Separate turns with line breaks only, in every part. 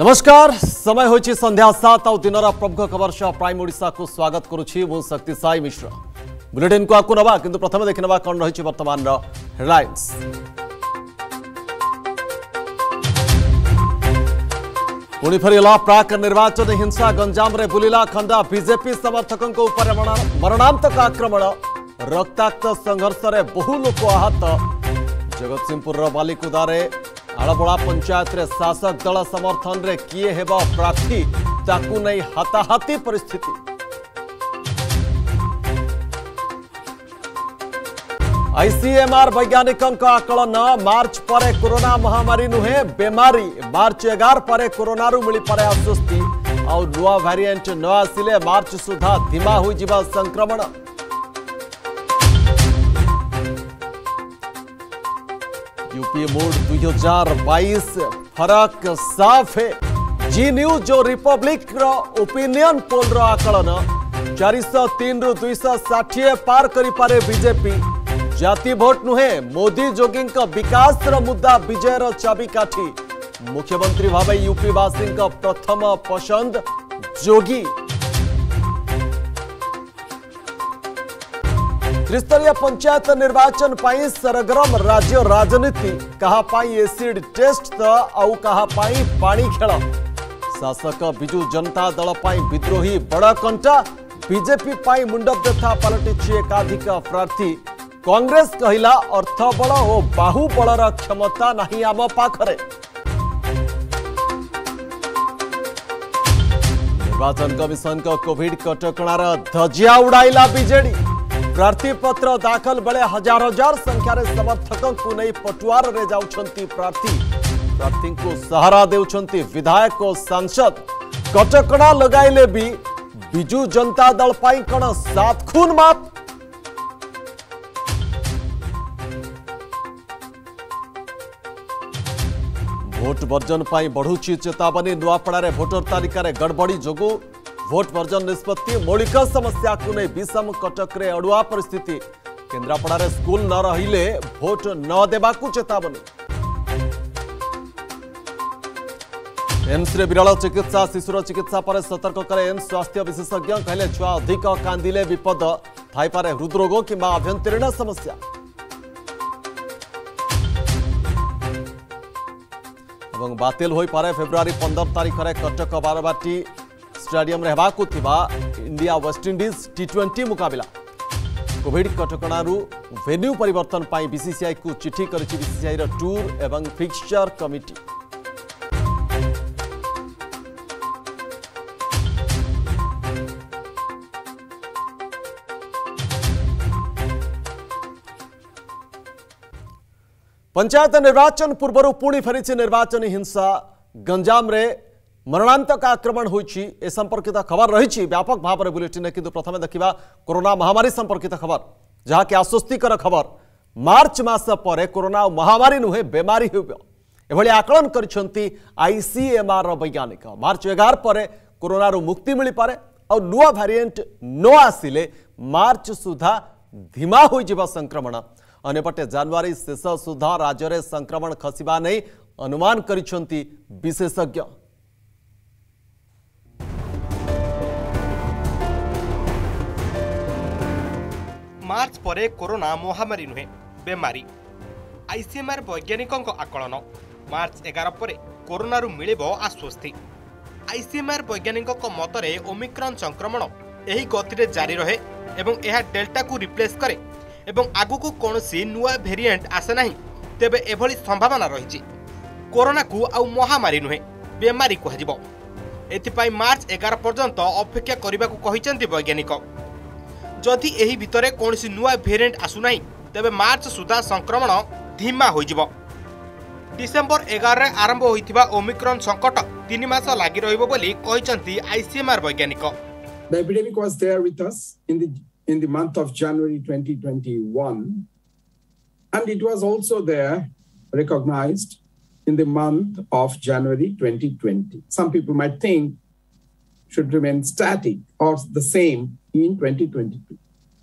नमस्कार समय होची संध्या 7 और दिन प्रमुख खबर सह प्राइम ओडिशा को स्वागत करुछि मु शक्ति साई मिश्र बुलेटिन को आकु नबा किंतु प्रथम देखिनबा कोन रहिछि वर्तमान रो हेडलाइंस। पुणी फेरिला प्राक निर्वाचन हिंसा गंजाम रे बुलिला खंडा बीजेपी समर्थकों को ऊपर मरणांतक आक्रमण रक्ताक्त संघर्ष रे बहु लोक आहत। जगतसिंहपुर बालिकुदारे आलबड़ा पंचायत रे शासक दल समर्थन रे किए हेबा प्रार्थी ताकू नहीं हाथाहाथी परिस्थिति। आईसीएमआर वैज्ञानिकों का आकलन मार्च पर कोरोना महामारी नुहे बेमारी मार्च 11 पर कोरोना मिली पारे आश्वस्ति और नुआ वेरिएंट न आसिले मार्च सुधा धीमा हो जिबा संक्रमण। यूपी मूड 2022 फरक साफ है। जी न्यूज जो रिपब्लिक रो ओपिनियन पोल रो आकलन 403 रु 260 पार करि पारे बीजेपी। जाति भोट नुहे मोदी जोगी विकास रो मुद्दा विजयर चाबिकाठी। मुख्यमंत्री भावे यूपी वासी प्रथम पसंद जोगी। त्रिस्तरीय पंचायत निर्वाचन पाई सरगरम राज्य राजनीति कहा पाई एसिड टेस्ट तो आउ कहा पाई पानी खेल। शासक बिजू जनता दल पाई विद्रोही बड़ कंटा बीजेपी पाई मुंड व्यथा पलटिछि एकाधिक प्रार्थी। कांग्रेस कहिला अर्थबल और बाहुबलर क्षमता नहीं आम पाखरे। निर्वाचन कमिशन को कोविड कटकणार धजिया उड़ाइला बीजेडी। प्रार्थी पत्र दाखल बेले हजार हजार संख्यार समर्थकों को नहीं पटुआर रे जाउछंती प्रार्थी को सहारा देउछंती विधायक और सांसद। कटकणा लगाइले भी बिजू जनता दल पाई कण सात खून माप। भोट वर्जन पाई बढ़ुची चेतावनी। नुआपड़ा भोटर तालिका रे गड़बड़ी जोगु भोट वर्जन निष्पत्ति मौलिक समस्या को नहीं विषम कटक रे अड़ुआ परिस्थिति। केन्द्रापड़ा रे स्कूल न रहिले भोट न देबा को चेतावनी। एम्स रे विरल चिकित्सा शिशुर चिकित्सा पर सतर्क करे एम्स स्वास्थ्य विशेषज्ञ कहले छुआ अधिक कांदिले विपद थाई पारे हृदरोग कि आभ्यंतरीण समस्या। एवं बातिल होई पारे फेब्रुआरी 15 तारिख रे कटक बारबाटी स्टेडियम रे हेबाकु थिबा इंडिया वेस्टइंडीज टी20 मुकाबला। कोविड कटकणारू वेन्यू परिवर्तन पाई बीसीसीआई को चिठी करिछि बीसीसीआई रो टूर एवं फिक्सचर कमिटी। पंचायत निर्वाचन पूर्व पुणी फेरी निर्वाचन हिंसा गंजाम रे मरणांतक आक्रमण होइछि ए संपर्कित खबर रही व्यापक भाव में बुलेटिन किंतु प्रथम देखा कोरोना महामारी संपर्कित खबर जहाँ कि आश्वस्तिकर खबर। मार्च मास पर कोरोना महामारी नुहे बेमारी एभली आकलन करिसेंती आईसीएमआर वैज्ञानिक। मार्च 11 पर कोरोना मुक्ति मिल पारे और नुआ वेरिएंट न आसिले मार्च सुधा धीमा हो जिबा संक्रमण। अन्यपटे जनवरी शेष सुधा राज्य में संक्रमण खसिबा नहीं अनुमान करिसेंती विशेषज्ञ।
मार्च पर कोरोना महामारी नुहे बेमारी आईसीएमआर वैज्ञानिकों आकलन। मार्च 11 पर कोरोना मिलिब आश्वस्ति। आईसीएमआर वैज्ञानिकों मतरे ओमिक्रॉन संक्रमण यही गति जारी रहे एवं यह डेल्टा को रिप्लेस करे एवं आगु कौन नुआ वेरिएंट आसे नहीं तेबे एभली संभावना रही। कोरोना को आउ महामारी नुहे बेमारी कह एथिपाई मार्च 11 पर्यंत अपेक्षा करने को कहिसेंती वैज्ञानिक। जदि एही भितरे कौन नुआ वेरिएंट आसुना तेबे मार्च सुधा संक्रमण धीमा हो डिसेंबर 11 रे आरंभ होइथिबा ओमिक्रॉन संकट 3 मास लागि रहिबो बोली कहिसेंती आईसीएमआर वैज्ञानिक।
The epidemic was there with us in the month of January 2021 and it was also there recognized in the month of January 2020. Some people might think should remain static or the same in 2022.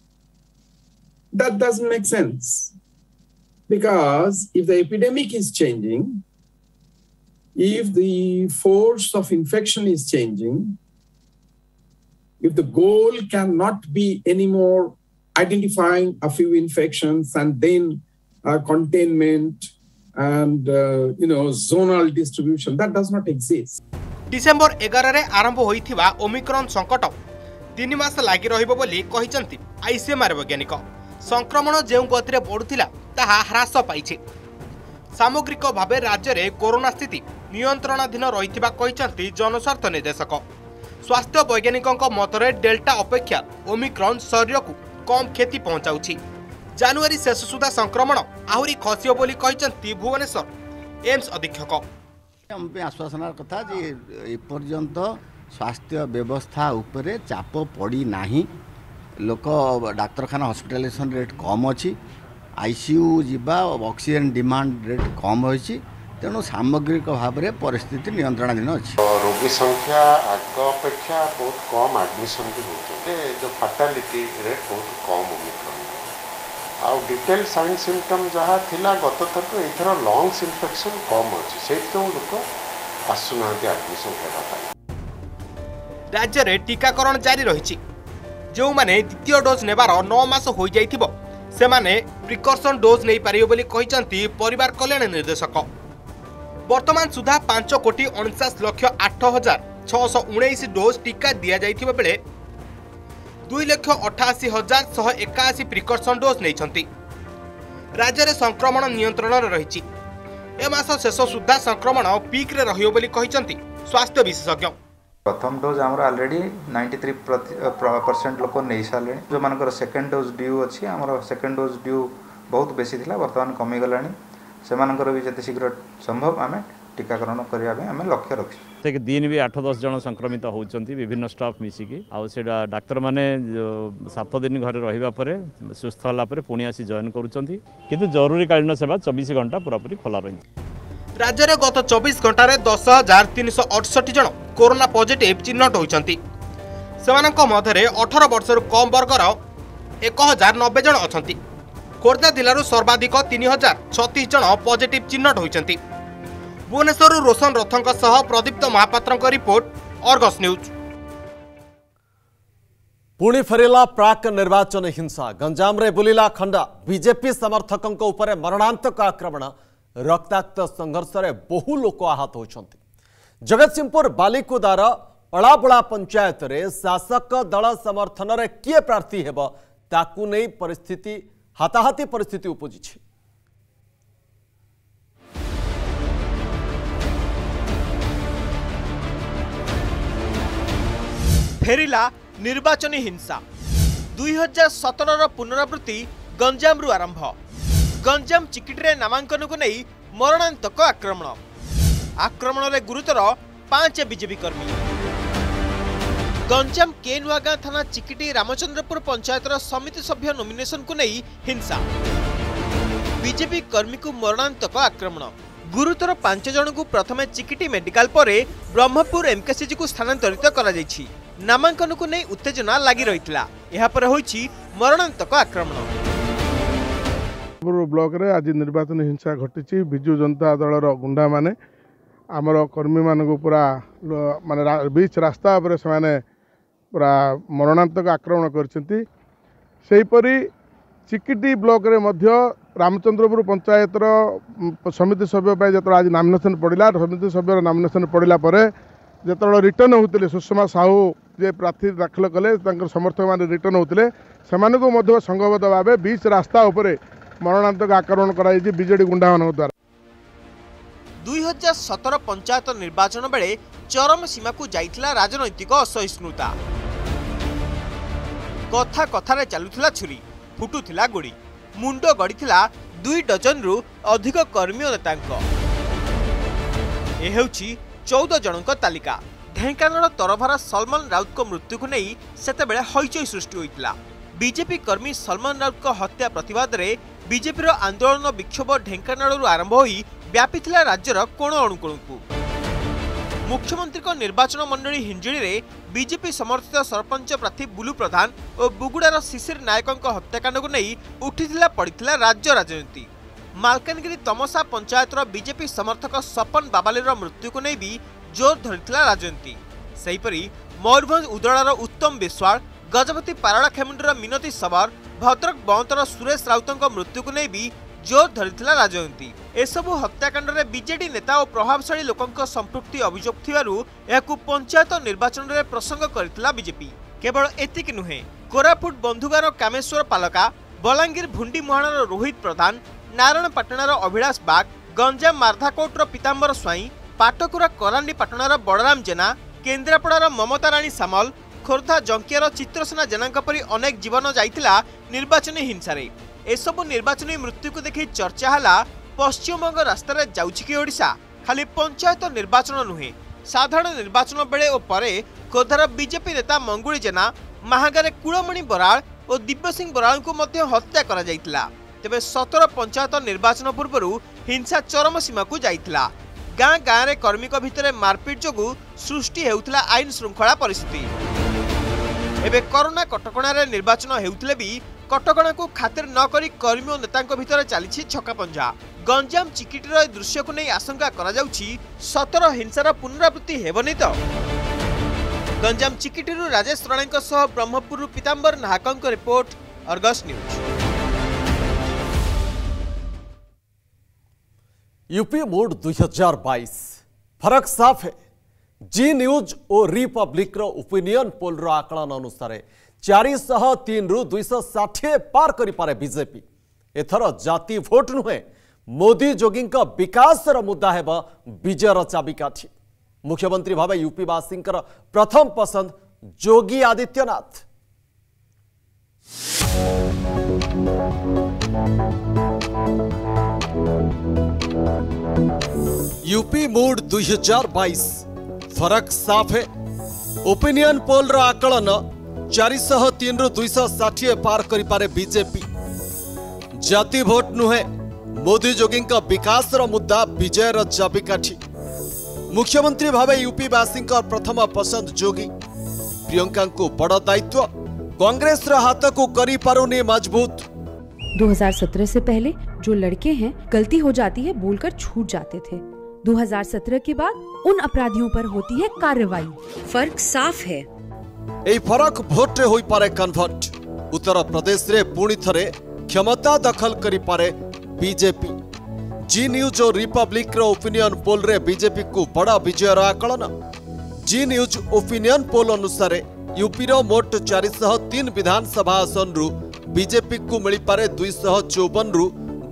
That doesn't make sense because if the epidemic is changing, if the force of infection is changing, if the goal cannot be anymore identifying a few infections and then containment and zonal distribution, that does not exist.
December 11 रे आरंभ होइथिबा Omicron संकट 3 मास लागि रहिबो बोली कहिसंती ICMR वैज्ञानिक। संक्रमण जेउ गतिरे बढ़ुथिला ताहा ह्रास पाइछि। सामग्रिक भावे राज्य रे कोरोना स्थिति नियंत्रणाधीन रहिथिबा कहिसंती जनस्वार्थ निर्देशक। स्वास्थ्य वैज्ञानिकक मतरे डेल्टा अपेक्षा ओमिक्रॉन शरीर को कम क्षति पहुंचाउछि। जनवरी शेष सुधा संक्रमण आहुरी खसियो बोली कहिसंती भुवनेश्वर एम्स अधीक्षक।
हम आश्वासनार कथा जे एपर्यंत स्वास्थ्य व्यवस्था उपरे चाप पड़ी नाही। लोक डाक्तरखाना हॉस्पिटलाइजेशन रेट कम अच्छी, आईसीयू जीवा ऑक्सीजन डिमांड रेट कम होइछि। तेणु सामग्रिक भाव में परिस्थिति नियंत्रणाधीन अच्छी।
रोगी संख्या आग अपेक्षा बहुत कम एडमिशन भी होते जो फैटालिटी रेट बहुत कम ओमिक्रॉन आ डिटेल साइन सिम्पटम जहाँ थिला गत थर एथर लंग्स इन्फेक्शन कम अच्छी से लोक आसुना एडमिशन
राज्य में टीकाकरण जारी रही। जो माने द्वितीय डोज नेबार 9 मास हो जाइथिबो सेमाने प्रिकॉशन डोज नहीं पारियो बोली कहिसंती परिवार कल्याण निर्देशक। वर्तमान सुधा 5,49,08,619 डोज टीका दिया जाइथिबा बेले 2,88,181 प्रिकॉशन डोज नहीं। राज्य में संक्रमण नियंत्रण रही। ए मास शेष सुधा संक्रमण पीक रे रहियो बोली कहिसंती स्वास्थ्य विशेषज्ञ।
प्रथम डोज आमर ऑलरेडी 93% लोक नहीं सारे। जो मानकर सेकेंड डोज ड्यू अच्छी आमर सेकेंड डोज ड्यू बहुत बेसी थिला, वर्तमान कमी गलानी। से मानकर भी जते शीघ्र संभव आम टीकाकरण करने आम लक्ष्य रखी।
दिन भी 8-10 जन संक्रमित होती विभिन्न स्टाफ मिसिकी आउटा डाक्तर मैंने 7 दिन घर रहा सुस्थ होगापर पुणी आसी जॉइन करुँच किंतु जरूरीकालीन सेवा 24 घंटा पूरापूरी खोला रही।
राज्य में गत 24 घंटे 10,368 जन कोरोना पॉजिटिव चिन्हट होती। मध्य 18 वर्ष कम वर्गर 1,090 जन अच्छा। खोर्धा जिलूर सर्वाधिक 3,036 जन पॉजिटिव चिन्हट होती। भुवनेश्वर रोशन रथों सह प्रदीप्त महापात्र रिपोर्ट, अर्गस न्यूज।
पुणी फेरला प्राक निर्वाचन हिंसा। गंजाम रे बुलिला खंडा। बीजेपी समर्थकों उपरे मरणांतक आक्रमण, रक्ताक्त संघर्ष रे बहु लोक आहत होती। जगतसिंहपुर बालिकुदार अलाबुला पंचायत रे शासक दल समर्थन रे किए प्रार्थी हेब ताकू नै परिस्थिति हाताहाती परिस्थिति उपजी।
फेरिला निर्वाचनी हिंसा। 2017 पुनरावृत्ति गंजाम रु आरंभ। गंजाम चिकिटी नामांकन को नहीं मरणांतक आक्रमण। आक्रमण रे गुरुतर 5 बीजेपी कर्मी। गंजाम केनुआगां थाना चिकिटी रामचंद्रपुर पंचायतर समिति सभ्य नोमिनेशन को नहीं हिंसा। बीजेपी कर्मी को मरणांतक आक्रमण। गुरुतर 5 जन को प्रथमे चिकिटी मेडिकल पर ब्रह्मपुर एमकेसीजी को स्थानांतरित करा जायछि। नामांकन को नहीं उत्तेजना लगी रही। मरणांतक आक्रमण।
ब्लॉक रे आज निर्वाचन हिंसा घटी। बिजु जनता दल गुंडा माने आमर कर्मी मान पूरा माने बीच रास्ता पर से पूरा मरणांतक आक्रमण करछंती। सेहीपरि चिकिटी ब्लॉक रे मध्य रामचंद्रपुर पंचायतर समिति सभ्य जो आज नॉमिनेशन पड़ा, समिति सभ्य नॉमिनेशन पड़ा जो रिटर्न होते सुषमा साहू जे प्रार्थी दाखल कले समर्थक मैंने रिटर्न होते संघबद्ध भाव बीच रास्ता उपरे मरणांतक आक्रमण कराई बीजेडी गुंडा मान द्वारा।
2017 पंचायत निर्वाचन बेले चरम सीमा को जाइथिला राजनैतिक असहिष्णुता। कथा कथारे चलुथिला छुरी, फुटुथिला गोड़ी, मुंड गड़ीथिला 2 डजन रु अधिक कर्मी और नेतांक। ए हेउची 14 जनक तालिका। ढेंकानाल तरभार सलमान राउत को मृत्यु को नहीं सेतेबेले हईचई सृष्टि होइतिला। बीजेपी कर्मी सलमान राउत को हत्या प्रतिवाद रे बीजेपी आंदोलन विक्षोभ ढेंकानाल आरंभ होई व्यापीथिला राज्यर कोण अणुकोण को। मुख्यमंत्री को निर्वाचन मंडली हिंजिड़ी रे बीजेपी समर्थित सरपंच प्रार्थी बुलू प्रधान और बुगुड़ार शिशिर नायकों हत्याकांड को नहीं उठिथिला पड़िथिला राज्य राजनीति। मालकानगिरी तमसा पंचायतर बीजेपी समर्थक सपन बाबालीर मृत्यु को नहीं भी जोर धरिथिला राजनीति। सेहीपरि मयूरभंज उदଳାର उत्तम विश्वाल, गजपति पारड़ा खेमुंडीर मिनती सबर, भद्रक बंतर सुरेश राउतଙ୍କ मृत्यु को नहीं भी जोर धरिथिला राजनीति। एसबु हत्याकांड रे बीजेडी नेता और प्रभावशाली लोकंक संपृक्ति अभियोग थिबारु याकु पंचायत निर्वाचन रे प्रसंग करथिला बीजेपी। केवल एतिक नुहे, कोरापुट बंधुगार कामेश्वर पालका, बलांगीर भुंडी मुहाणर रोहित प्रधान, नारायणपाटणार अभिलाष बाग, गंजाम मार्धाकोटर पीतांबर स्वाई, पाटकुरा करांडी पाटणार बड़राम जेना, केन्द्रापड़ार ममता राणी सामल, खोर्धा जंकियार चित्रसेना जेना परी अनेक जीवन जाइतिला निर्वाचनी हिंसारे। एसबु निर्वाचनी मृत्यु को देखि चर्चा हला पश्चिमबंग रास्तार जाउछि कि ओडिशा। खाली पंचायत निर्वाचन नुहे, साधारण निर्वाचन बेले और परे खोर्धार बीजेपी नेता मंगुली जेना, महागारे कुलमणि बराल और दिव्य सिंह बराल को मध्य हत्या करा जाइतिला। तेबे 17 पंचायत निर्वाचन पूर्व हिंसा चरम सीमा को जाइतिला। गाँ गाँ रे कर्मी भितर मारपीट जोगु सृष्टि हेउतिला आईन श्रृंखला परिस्थिति। एबे कोरोना कटकणा रे निर्वाचन हेउतिले भी कटकणा को खातिर न करी कर्मी और नेतांक भितर चलीछि छक्कापंजा। गंजाम चिकिटीर दृश्य को नहीं आशंका करा जाउछि 17 हिंसार पुनरावृत्ति हेबनी तो। गंजाम चिकिटीरू राजेश राणेंक सह ब्रह्मपुर पीतांबर नाहकंक रिपोर्ट, अर्गस न्यूज।
यूपी मोड 2022 फरक साफ है। जी न्यूज और रिपब्लिक रो ओपिनियन पोल रो आकलन अनुसार 403 रु 260 पार करि पारे बीजेपी। एथर जाति भोट नुहे, मोदी जोगी विकास मुद्दा हेब विजयर चाबिकाठी। मुख्यमंत्री भावे यूपीवासी प्रथम पसंद योगी आदित्यनाथ। यूपी मूड 2022 फरक साफ है। ओपिनियन पोल रो आकलन 403 रु 260 पार करि पारे बीजेपी। जाति भोट नुहे, मोदी जोगी विकास मुद्दा विजयर चाबिकाठी। मुख्यमंत्री भावे यूपीवासी प्रथम पसंद योगी। प्रियंका को बड़ दायित्व, कांग्रेस हाथ को करी पारुनी मजबूत।
2017 से पहले जो लड़के हैं गलती हो जाती है बोलकर छूट जाते थे। 2017 के बाद उन अपराधियों पर होती है कार्रवाई। फर्क साफ है।
यही फरक भोट रे होई पारे कन्वर्ट। उत्तर प्रदेश रे पुणी थरे क्षमता दखल करी पारे बीजेपी। जी न्यूज और रिपब्लिक रो ओपिनियन पोल रे बीजेपी को बड़ा विजयर आकलन। जी न्यूज ओपिनियन पोल अनुसार यूपी रो मोट 403 विधानसभा आसन रु बीजेपी को मिली पारे 254 रु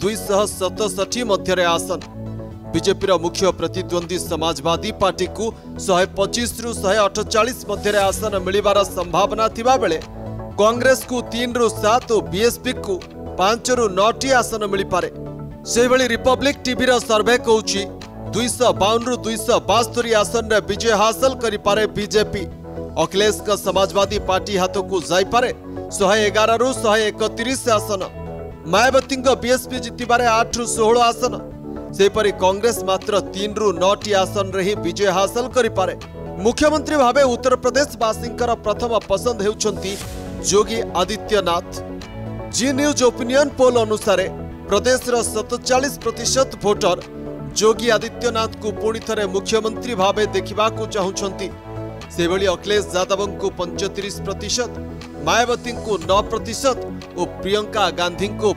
267 मध्य आसन। बीजेपी रो मुख्य प्रतिद्वंदी समाजवादी पार्टी को 125 रु 148 मध्य आसन मिलिबार संभावना थिबा बेले कांग्रेस को 3 रु 7 और बीएसपी को 5 रु 9 आसन मिली पारे। सेभली रिपब्लिक टीवी रो सर्वे कहूची 252 रु 272 आसन रे विजय हासिल करि पारे बीजेपी। अखिलेश का समाजवादी पार्टी हाथ को जाई पारे 111 रु 131 आसन। मायावती बीएसपी जितिबारे 8 रु 16 आसन। सेपरि कांग्रेस मात्र 3 रु 9 आसन रे ही विजय हासिल करि पारे। मुख्यमंत्री भावे उत्तर प्रदेश वासींकर प्रथम पसंद हेउछंती Yogi Adityanath. Zee news opinion poll अनुसार प्रदेश 47% भोटर योगी आदित्यनाथ को पुणी थरे मुख्यमंत्री भावे देखा चाहूंट। से भली अखिलेश यादव को 35%, मायावती को 9% और प्रियंका गांधी को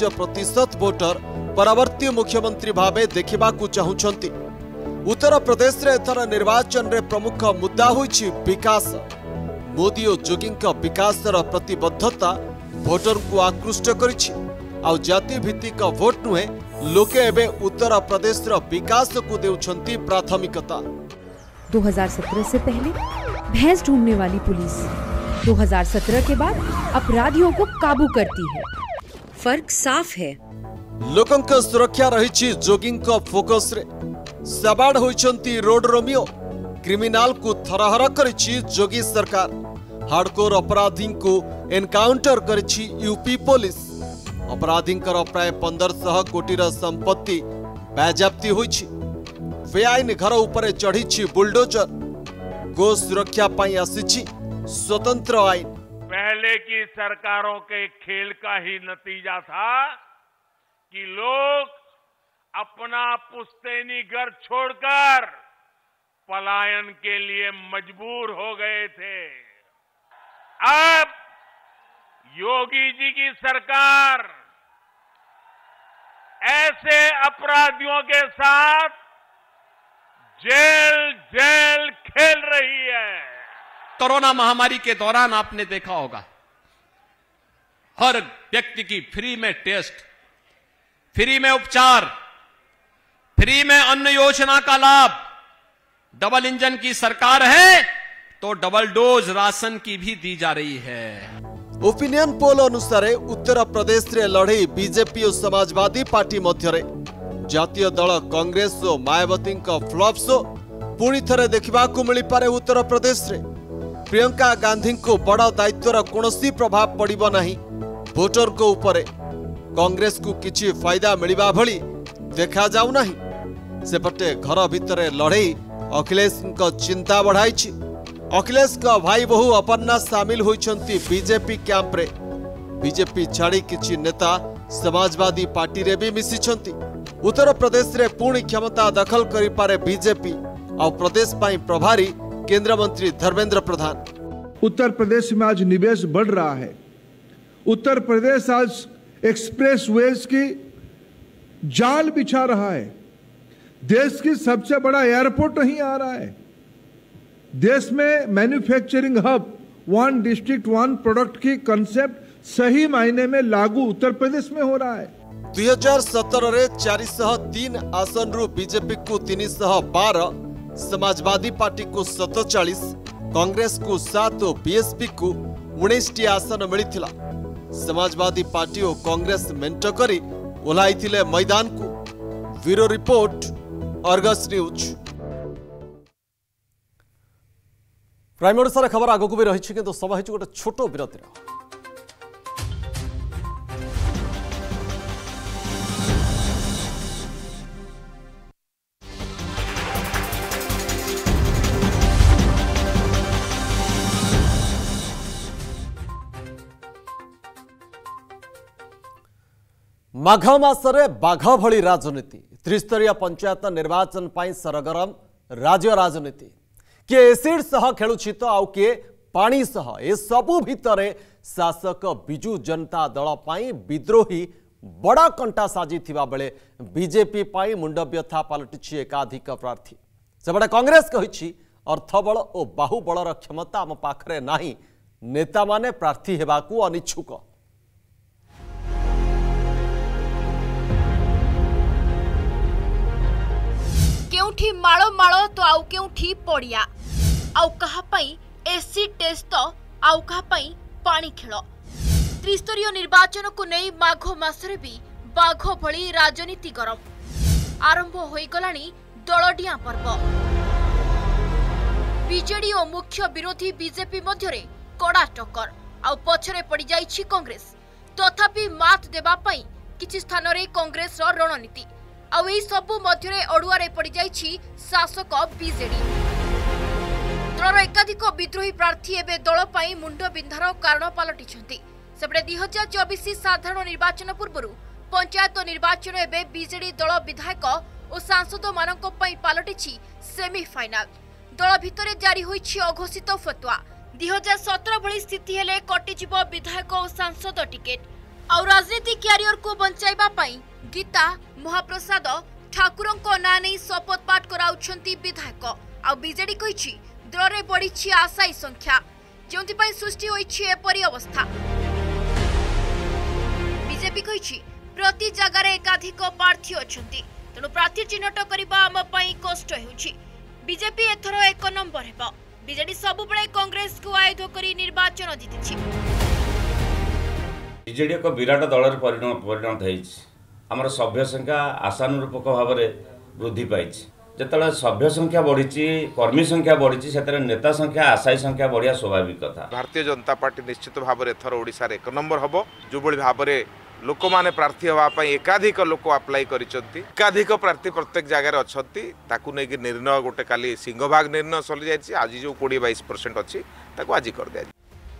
5% भोटर परवर्ती मुख्यमंत्री भावे देखा चाहूंट। उत्तर प्रदेश रे एथर निर्वाचन रे प्रमुख मुद्दा होइछि विकास। मोदी और जोगी विकास प्रतिबद्धता भोटर को आकृष्ट करिछि। आउ जाति भित्तिक भोट नुहे, लोके एबे उत्तर प्रदेश रो विकास को देउछंती प्राथमिकता।
2017 से पहले भैंस ढूंढने वाली पुलिस 2017 के बाद अपराधियों को काबू करती है। फर्क साफ है।
लोकंक सुरक्षा रहिछि जोगिंक फोकस रे। सबाड होइछंती रोड रोमियो। क्रिमिनाल को थरहर करिछि जोगी सरकार। हार्डकोर अपराधी को एनकाउंटर करिछि यूपी पुलिस। अपराधी प्राय 1500 कोटी संपत्ति बाजाप्ति होइछि। बेआईन घर उपरे चढ़ी बुलडोजर। गो सुरक्षा पाई आसिछि स्वतंत्र आईन।
पहले की सरकारों के खेल का ही नतीजा था कि लोग अपना पुश्तैनी घर छोड़कर पलायन के लिए मजबूर हो गए थे। अब योगी जी की सरकार ऐसे अपराधियों के साथ जेल जेल खेल रही है।
कोरोना महामारी के दौरान आपने देखा होगा हर व्यक्ति की फ्री में टेस्ट, फ्री में उपचार, फ्री में अन्न योजना का लाभ। डबल इंजन की सरकार है तो डबल डोज राशन की भी दी जा रही है।
ओपिनियन पोल अनुसार उत्तर प्रदेश रे लड़ई बीजेपी और समाजवादी पार्टी मध्य जातीय दल कांग्रेस और मायावती फ्लॉप शो पुणी थे देखा मिल पारे उत्तर प्रदेश रे। प्रियंका गांधी को बड़ दायित्वर कौन प्रभाव पड़ो ना भोटर को ऊपर कांग्रेस को किसी फायदा मिलवा भली देखा जाऊ नहीं। सेपटे घर भितर लड़ई अखिलेश चिंता बढ़ाई। अखिलेश का भाई बहु अपर्णा सामिल होइछंती बीजेपी कैंप रे। बीजेपी छाड़ी किछि नेता समाजवादी पार्टी रे भी मिसिछंती। उत्तर प्रदेश रे पुणी क्षमता दखल करि पारे बीजेपी और प्रदेश पाई प्रभारी केंद्र मंत्री धर्मेंद्र प्रधान।
उत्तर प्रदेश में आज निवेश बढ़ रहा है। उत्तर प्रदेश आज एक्सप्रेस वेज की जाल बिछा रहा है। देश की सबसे बड़ा एयरपोर्ट नहीं आ रहा है। देश में manufacturing hub, one district one product की कंसेप्ट सही मायने में लागू उत्तर प्रदेश में हो रहा है।
2017 रे 403 आसन रु बीजेपी को 312, समाजवादी पार्टी को 47, कांग्रेस को 7 और बीएसपी को 19 आसन मिलिथिला। समाजवादी पार्टी और कांग्रेस मेंट करी ओह्लाइथिले मैदान को। Bureau report, Argus news. Prime Odisha खबर आगक भी रही कि समय गोटे छोट विरतिर। माघ मासरे बाघ भली राजनीति। त्रिस्तरीय पंचायत निर्वाचन पाई सरगरम राज्य राजनीति। किए एसिड सह खेलुछि तो आउ किए पानी सह। ए सबु भितरे शासक बिजु जनता दल पाई विद्रोही बड़ा कंटा साजी थिबा बेले बीजेपी पाई मुंड व्यथा पलटिछि एकाधिक प्रार्थी। सेबडे कांग्रेस कहिछि अर्थबल और बाहुबलर क्षमता आम पाखरे नाही, नेता माने प्रार्थी हेबाकू अनिच्छुक।
केउठी मालो मालो तो आउ केउठी पड़िया, आउ कहा पई एसिड टेस्ट तो आउ कहा पई पानी खेल। त्रिस्तरीय निर्वाचन को नहीं माघ मासरे भी बाघ भली राजनीति गरम आरंभ होई गलानी दलडिया पर्व। बीजेडी और मुख्य विरोधी बीजेपी मध्यरे कड़ा टक्कर, आउ पछरे पड़ी जाइछि कांग्रेस। तथापि मात देबा पई किछि स्थान रे कांग्रेस रो रणनीति, आउ एही सबु मध्यरे अडुआरे पड़ी जाइछि शासक बीजेडी। दलर एकाधिक विद्रोही प्रार्थी एबे दल पाई मुंड बिंधार कारण पलटिछंती। सेपटे 2024 साधारण निर्वाचन पूर्व पंचायत निर्वाचन एबे बीजेडी दल विधायक और सांसद मानक पई पलटिछि सेमीफाइनाल। दल भितरे जारी होइछि अघोषित फतुआ। 2017 भली स्थिति हेले कटिजिब विधायक और सांसद टिकेट। आउ राजनीति क्यारियर को बंचाइबा पई गीता महाप्रसाद ठाकुरंको ना नहीं शपथ पाठ कराउछंती विधायक। आउ बीजेडी कहिछि दलरे बढ़िछि आशायी संख्या, जोंथि पई सृष्टि होइछि एपरि अवस्था। बीजेपी कहिछि प्रति जगारे एकाधिक प्रार्थी अछंती, तेणु प्रार्थी चिन्हट करबा आम पई कष्ट हेउछि। बीजेपी एथरो 1 नंबर हेबो। बीजेडी सबुबळे कांग्रेस को आयुध करी निर्वाचन जीतिछि।
बीजेडी एक विराट दलर परिणत होइछि। आमर सभ्य संख्या आशानुरूपक भाव में वृद्धि पाई। जिते सभ्य संख्या बढ़ी, कर्मी संख्या बढ़ी, से नेता संख्या आशायी संख्या बढ़िया स्वाभाविक कथा।
भारतीय जनता पार्टी निश्चित भाव में एथर ओडिशा रे 1 नंबर हम। जो भाव में लोक मैंने प्रार्थी हाँपाई एकाधिक लोक आप्लाई करिसेंती, एकाधिक प्रार्थी प्रत्येक जगह अच्छी। ताकू नहीं निर्णय गोटे काली सिंहभाग निर्णय चली जाए। आज जो 20-22% अच्छी आज कर दिया।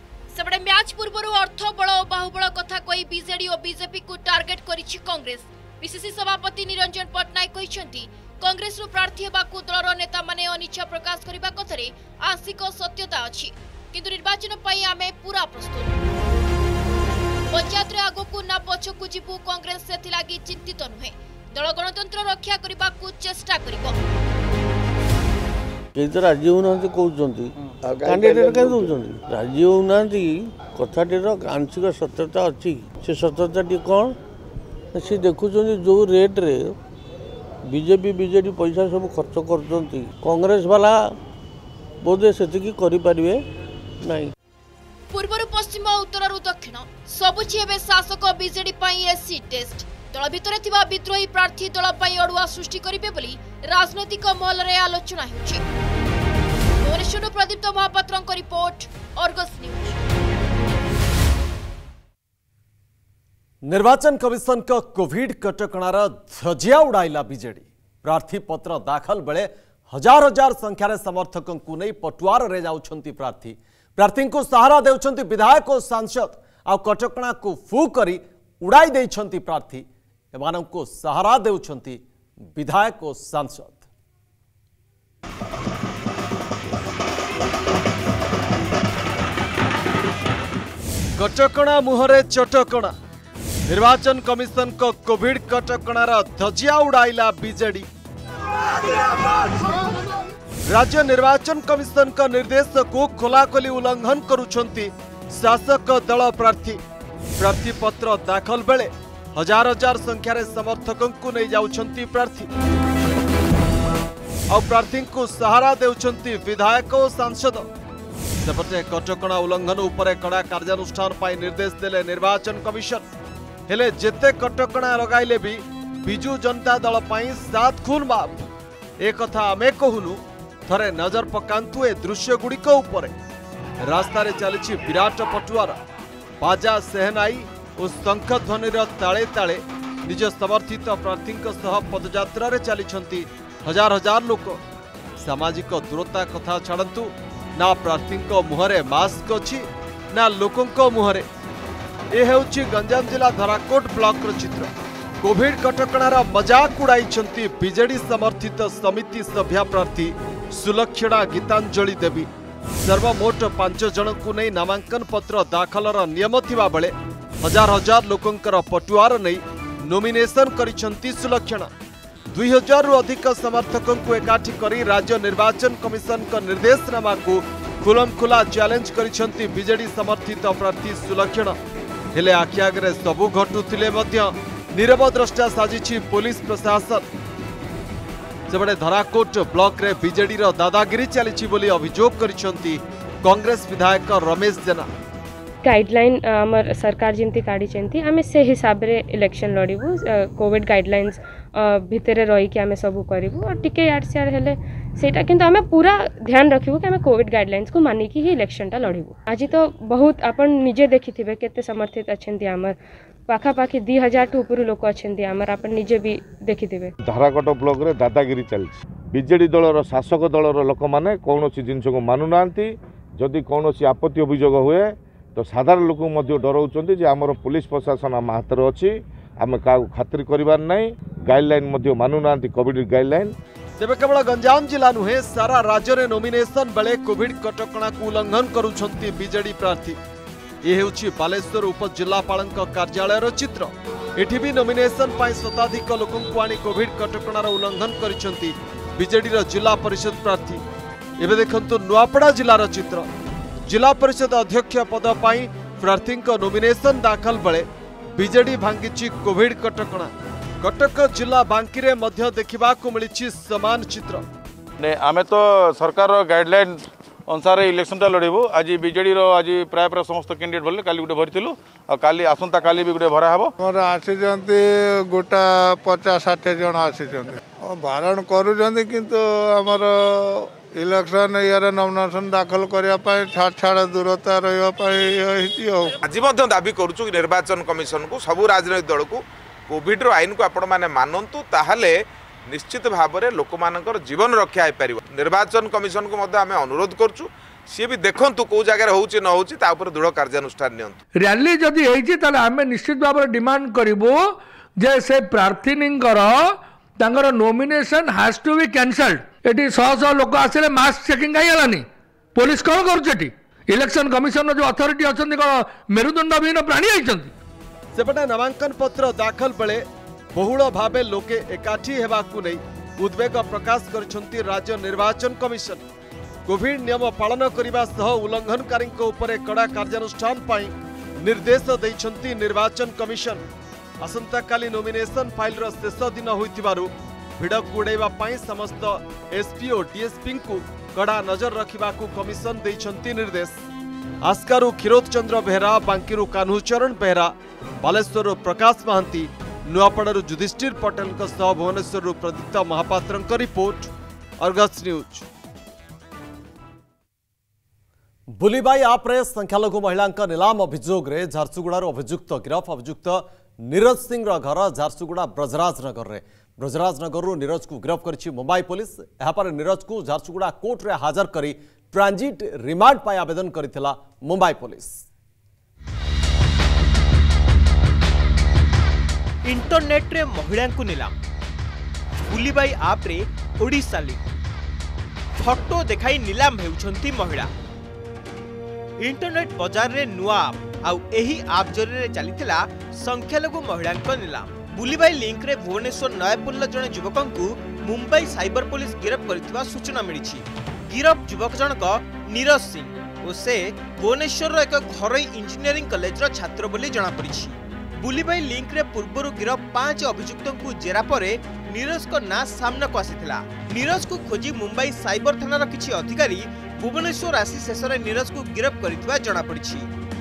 सेपटे मैच पूर्व अर्थ बल और बाहुबल कथा कही बीजेडी और बीजेपी को टार्गेट करिछि कांग्रेस। पीसीसी सभापति निरंजन पट्टनायक कहते कांग्रेस प्रार्थी हेबाकू दलर नेता माने अनिच्छा प्रकाश करबा कथरे आंशिक सत्यता अछि किंतु निर्वाचन पई आमे पूरा प्रस्तुत। पंचायत रे आगोकू ना पछकू जीवू कांग्रेस सेथि लागि चिंतित नुहे दल गणतंत्र रक्षा करबाकू चेष्टा करिबो।
केही तो राजी होउनांती कहउचंती कैंडिडेट के दउचंती राजी होउनांती कथाटीर आंशिक सत्यता अछि से सत्यताटी कोन से देखुचंती जो रेट रे बीजेपी बीजेडी पैसा सब खर्च करचंती कांग्रेस वाला बोधे सेतिकी करि परिबे नाही।
पूर्वरु पश्चिम उत्तररु दक्षिण सबुछि एबे शासक बीजेडी पई एसी टेस्ट दल भितरे थिबा विद्रोही प्रार्थी दल पई अडुआ सृष्टि करिबे बोली राजनैतिक महल रे आलोचना हेउछि। भुवनेश्वर प्रदीप्त महापात्रଙ୍କ रिपोर्ट अर्गस न्यूज।
निर्वाचन कमिशन का कोविड कटकणार धजिया उड़ाइला बीजेडी प्रार्थी पत्र दाखल बेले हजार हजार संख्यार समर्थकों को नहीं पटुआर रे जाउछंती प्रार्थी को सहारा देउछंती विधायक और सांसद आ कटकणा को फू करी उड़ाई देइछंती प्रार्थी एमानंको सहारा देउछंती विधायक और सांसद। कटकणा मुहरे चटकणा निर्वाचन कमिशन को कोविड कटकणार धजिया उड़ाइला बीजेडी राज्य निर्वाचन कमिशन का निर्देश को खोलाखोली उल्लंघन करुछंती शासक दल प्रार्थी पत्र दाखल बेले हजार हजार संख्यार समर्थकों को नहीं जाउछंती प्रार्थी को सहारा देउछंती विधायक और सांसद। सेपटे कटकणा उल्लंघन उपरे कड़ा कार्यानुष्ठान पाई निर्देश देले निर्वाचन कमिशन हेले जेते कटकणा लगाइले भी बिजू जनता दल पाई 7 खून माफ एक कथा आमे कहूनु थरे नजर पकांतु ए दृश्य गुड़िक उपरे रास्ता रे चली विराट पटुआर बाजा सेहनाई और शंख ध्वनिर ताले ताले निज समर्थित प्रार्थी पदयात्रा रे चली हजार हजार लोक सामाजिक दूरता कथा छाड़ू ना प्रार्थी मुहरे मास्क अच्छी ना लोकों मुहरे ए हेउछि गंजाम जिला धराकोट ब्लॉक चित्र कोविड कटकणार मजाक उड़ाई बीजेडी समर्थित समिति सभ्या प्रार्थी सुलक्षणा गीतांजलि देवी सर्वमोट 5 जन को नहीं नामांकन पत्र दाखलर नियम थिबा बेले हजार हजार लोकंकर पटुआर नहीं नोमिनेशन करिसंती सुलक्षणा 2000 रु अधिक समर्थकों को एकाठी करी राज्य निर्वाचन कमिशन का निर्देशनामा को खुलमखुला चैलेंज करिसंती बीजेडी समर्थित प्रार्थी सुलक्षणा हेले आखि आगे सबू घटुथिले मध्य नीरव द्रष्टा साजिछि पुलिस प्रशासन। सेबडे धराकोट ब्लॉक रे बीजेडी रो दादागिरी चलिछि बोली अभियोग करिसंती कांग्रेस विधायक रमेश जेना।
गाइडलाइन आमर सरकार जमती काढ़ी आम से हिसाब रे इलेक्शन लड़ू कोविड गाइडलाइंस भितर रही कि आम सब करूँ और टिके यार सियार हेले सेटा किंतु आम पूरा ध्यान रखू कि आम कोविड गाइडलाइंस को मानिकी ही इलेक्शन टा लड़ू। आज तो बहुत आपन निजे देखी थे केते समर्थित अच्छा आमर पाखापाखि 2000 टू ऊपर लोक अच्छा आमर आपन निजे भी देखी थे।
धराकोट ब्लॉक रे दादागिरी चलछि बीजेडी दलर शासक दलर लोक माने कौनसी जिनस को मानु नांती जदि कौनसी आपत्ति अभियोग हुए तो साधारण लोक डराउछंती जे आमर पुलिस प्रशासन आम हाथ अच्छी आम क्या खातिर करिबार नहीं गाइडलाइन मानु नांती कोविड गाइडलाइन।
तेबे केवल गंजाम जिला नुहे सारा राज्य रे नोमिनेशन बेले कोविड कटकणा को उल्लंघन करुछंती बीजेडी प्रार्थी। ये हेउछि बालेश्वर उपजिल्लापालଙ୍କ कार्यालयर चित्र एठी भी नोमिनेशन पाई शताधिक लोकं को आनी कोविड कटकणार उल्लंघन करिसंती बीजेडी रो जिला परिषद प्रार्थी। एबे देखंतु नुआपड़ा जिलार चित्र जिला परिषद अध्यक्ष पद पाई प्रार्थी नोमिनेशन दाखल बेले बीजेडी भांगी कोविड कटकणा। कटक जिला बांकी रे मध्य देखा मिली समान चित्र।
आमे तो सरकार गाइडलाइन अनुसार इलेक्शन टा लड़ू आज बीजेडी आज प्राय प्राय समस्त कैंडिडेट भरले काली गोटे भरी आ काली आसंता काली भी गोटे भरा हम
मोर आसी गोटा 50-60 जन आसी बारण करूँ किंतु आमर इलेक्शन यार नॉमिनेशन दाखल करने छाड़ दूरता रही
आज दाबी करूँ निर्वाचन कमिशन को सबू राजनैतिक दल को कोविड आईन को आपण मैंने मानतु ताहले निश्चित भाव में लोक मानकर जीवन रक्षा हो पार। निर्वाचन कमिशन को आम अनुरोध करूँ सी भी देखु कौ जगह होची न होची दृढ़ कार्यानुष्ठान नियंतु।
रैली जदि होती आम निश्चित भाव में डिमांड करूँ जे से प्रार्थीनिंकर तांकर nomination has to be cancelled. एटी शह शह लोक आसिले मास्क चेकिंग कहीं हलानी पुलिस कौन करुँच? इलेक्शन कमिशन जो अथॉरिटी अच्छा मेरुदंड विहीन प्राणी आई।
सेपटे नामांकन पत्र दाखल बेले बहुल भावे लोके एकाठी हेबाकु नै उद्वेग प्रकाश करछंती राज्य निर्वाचन कमिशन। कोविड नियम पालन करने सह उल्लंघनकारी उपरे कड़ा कार्यानुष्ठान पाई निर्देश दैछंती निर्वाचन कमिशन। आसंता काली नॉमिनेशन फाइल रो शेष दिन होइतिबारु भिड़क उड़ाइबा पाई समस्त एसपीओ डीएसपी को कड़ा नजर रखिबाकु कमिशन दैछंती निर्देश। आस्कारु क्षीरोद चंद्र बेहरा, बांकीरु कान्हूचरण बेहरा, बालेश्वर प्रकाश Mahanti, नुआपड़ारू Yudhishthir Patel Bhubaneswar Pradipta Mahapatra report, Argus news. बुलीबाई आप्रे संख्यालघु महिला नीलाम अभियोग रे झारसुगुड़ार अभियुक्त गिरफ। अभियुक्त नीरज सिंह घर झारसुगुड़ा ब्रजराजनगर रे। ब्रजराजनगर नीरज को गिरफ कर मुंबई पुलिस। यापर नीरज को झारसुगुड़ा कोर्ट रे हाजर करी ट्रांजिट रिमांड पाई आवेदन करथिला मुंबई पुलिस।
इंटरनेट रे महिला को नीलाम। बुलीबाई आप रे ओडिशा लिंक फोटो देखाई नीलाम हेउछंती महिला। इंटरनेट बाजार रे नुआ आउ एही आप जरिए चलीथिला संख्यालघु महिला नीलाम। बुलीबाई लिंक रे भुवनेश्वर नयापुल्ल जने युवक को मुंबई साइबर पुलिस गिरफ करथिबा सूचना मिली। गिरफ युवक जनक नीरज सिंह और से भुवनेश्वर एक घरोई इंजीनियरिंग कॉलेज रो छात्र बोली जना पड़ी। बुलीबाई लिंक रे पूर्व गिरफ 5 अभियुक्तों को जेरा परे नीरज को ना सामना को आसीथिला। नीरज को खोजी मुंबई साइबर थाना रो किछि अधिकारी भुवनेश्वर आसी शेष रे नीरज को गिरफ करथिबा जना पड़ी।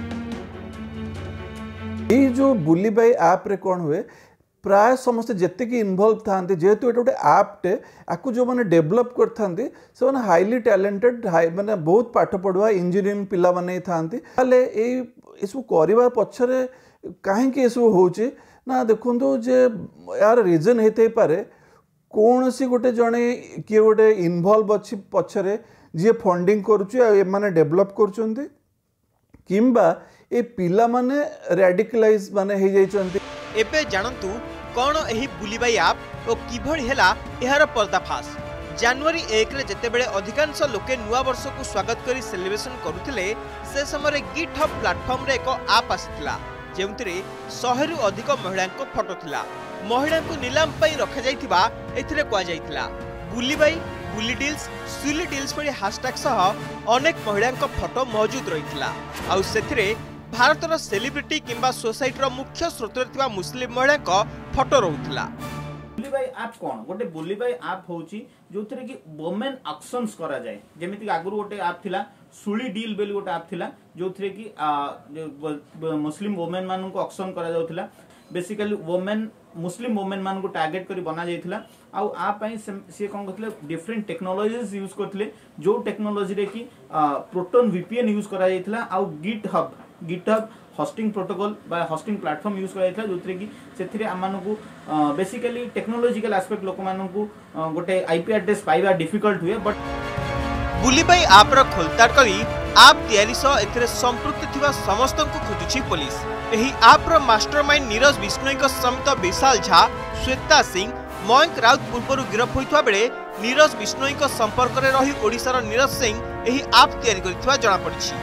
ये जो बुलीबाई ऐप रे कोन हुए प्राय समस्त जेते की इन्वॉल्व थांती जेहेतु एटा गोटे ऐपटे आकु जो माने डेवलप करथांती से माने हाईली टैलेंटेड माने बहुत पाठ पढ़ुआ इंजीनियरिंग पिला माने थांती। ताले ए इसु करिवा पछरे काहे के इसु होची ना देखंतु जे यार रीजन हेते पारे कोनसी गोटे जणे के गोटे इन्वॉल्व अछि पछरे जे फंडिंग करूची ए माने डेवलप करचंती किंबा ए पिला माने रेडिकलाइज माने हे जाइचंती।
एबे जानंतु कौन एही बुलीबाई आप और किभଳି हेला एहार पर्दाफाश। जनवरी 1 रे जेतेबेले अधिकांश लोके नुआ वर्ष को स्वागत करी सेलिब्रेशन करुथिले से समय गिटहब प्लेटफॉर्म रे एक आप आसिथिला जेउतिरे 100 रु अधिक महिला को फोटो थिला। महिला को नीलाम पई रखा जाइथिबा एथिरे कोआ जाइथिला बुलीबाई, बुली डील्स, सुली डील्स परि हैशटैग सह अनेक महिला को फोटो मौजूद रहिथिला। आ सेथिरे भारतर सेलिब्रिटी किंबा सोसाइटी मुख्य स्रोत मुस्लिम महिला का फोटो रोला।
बुलीबाई आप कौन गोटे बुलीबाई आप होची जोथरे कि वोमेन ऑक्शंस करा जाए जेमिति आगुरु गोटे आप थिला सुली डील बेली गोटे आप थिला जोथरे कि मुस्लिम वोमेन मान को ऑक्शन करा जाउथिला। बेसिकली वोमेन मुस्लिम वोमेन मान को टार्गेट करी बना जाइथिला। आउ आ पई से कोन करथिले डिफरेंट टेक्नोलॉजीज यूज करथिले जो टेक्नोलॉजी रे कि प्रोटॉन वीपीएन यूज करा जाइथिला। आउ गिटहब होस्टिंग प्रोटोकॉल बा होस्टिंग प्लेटफॉर्म यूज करा जाइथिला जोथरे कि सेथिरे आमानु को बेसिकली टेक्नोलॉजिकल एस्पेक्ट लोक मानु को गोटे आईपी एड्रेस पाइबा डिफिकल्ट हुए। बट
बुलीबाई आप रो खोलतार करी आप तयारी सह एथिरे संपृक्त थिबा समस्त को खोजुछि पुलिस। एही आप रो मास्टरमाइंड नीरज बिश्नोई को समित विशाल झा, श्वेता सिंह, मयंक राउत पूर्व गिरफ होइथवा बेले नीरज बिश्नोई को संपर्क रे रही ओडिसा रो नीरज सिंह एही आप तयारी करिथवा जणा पड़िछि।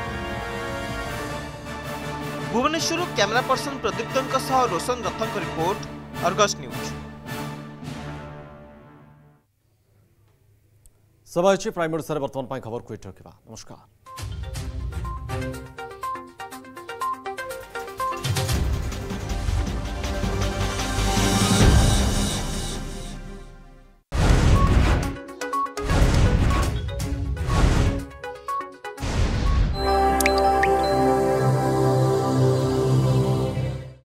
भुवनेश्वर कैमरा पर्सन प्रदीप्त सह रोशन रथन रिपोर्ट, अर्गस न्यूज।
समय प्राइम ओडिशा वर्तमान खबर को नमस्कार।